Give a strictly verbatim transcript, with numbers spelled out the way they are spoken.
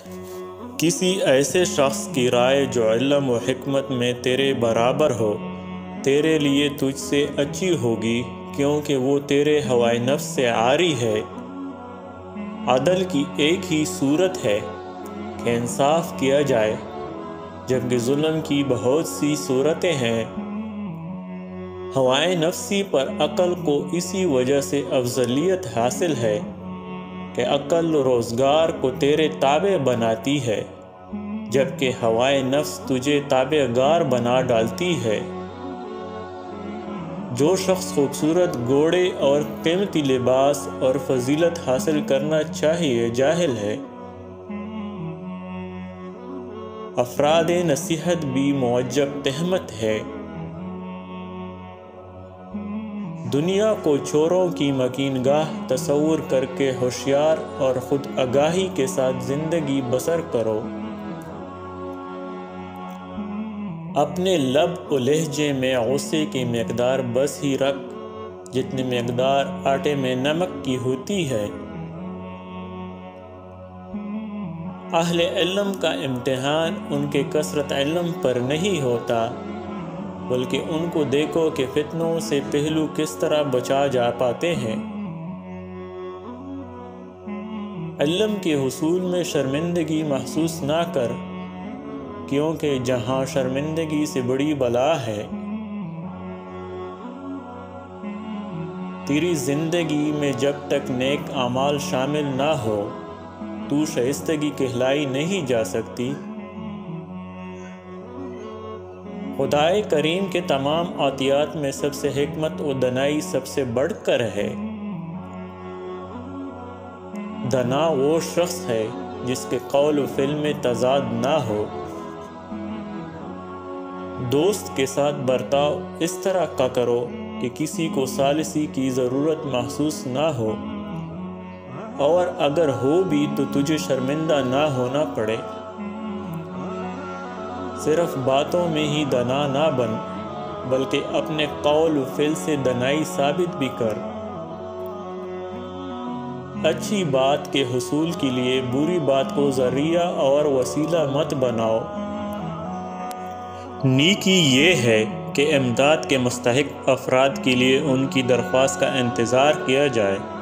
کسی ایسے شخص کی رائے جو علم و حکمت میں تیرے برابر ہو تیرے لیے تجھ سے اچھی ہوگی، کیونکہ وہ تیرے ہوائے نفس سے عاری ہے۔ عدل کی ایک ہی صورت ہے کہ انصاف کیا جائے، جبکہ ظلم کی بہت سی صورتیں ہیں۔ ہوائے نفسی پر عقل کو اسی وجہ سے افضلیت حاصل ہے کہ عقل روزگار کو تیرے تابع بناتی ہے، جبکہ ہوائے نفس تجھے تابع گار بنا ڈالتی ہے۔ جو شخص خوبصورت گھوڑے اور قیمتی لباس اور فضیلت حاصل کرنا چاہیے جاہل ہے۔ افراد نصیحت بھی معجب تہمت ہے۔ دنیا کو چوروں کی مکین گاہ تصور کر کے ہوشیار اور خود آگاہی کے ساتھ زندگی بسر کرو۔ اپنے لب و لہجے میں غصے کی مقدار بس ہی رکھ جتنی مقدار آٹے میں نمک کی ہوتی ہے۔ اہل علم کا امتحان ان کے کثرت علم پر نہیں ہوتا، بلکہ ان کو دیکھو کہ فتنوں سے پہلو کس طرح بچا جا پاتے ہیں۔ علم کے حصول میں شرمندگی محسوس نہ کر، کیونکہ جہاں شرمندگی سے بڑی بلا ہے۔ تیری زندگی میں جب تک نیک اعمال شامل نہ ہو تو شائستگی کہلائی نہیں جا سکتی۔ خدائے کریم کے تمام عطیات میں سب سے حکمت و دانائی سب سے بڑھ کر ہے۔ دانا وہ شخص ہے جس کے قول و فعل میں تضاد نہ ہو۔ دوست کے ساتھ برتاؤ اس طرح کا کرو کہ کسی کو ثالثی کی ضرورت محسوس نہ ہو، اور اگر ہو بھی تو تجھے شرمندہ نہ ہونا پڑے۔ صرف باتوں میں ہی دانا نہ بن، بلکہ اپنے قول و فعل سے دانائی ثابت بھی کر۔ اچھی بات کے حصول کے لیے بری بات کو ذریعہ اور وسیلہ مت بناؤ۔ نیکی یہ ہے کہ امداد کے مستحق افراد کے لیے ان کی درخواست کا انتظار کیا جائے۔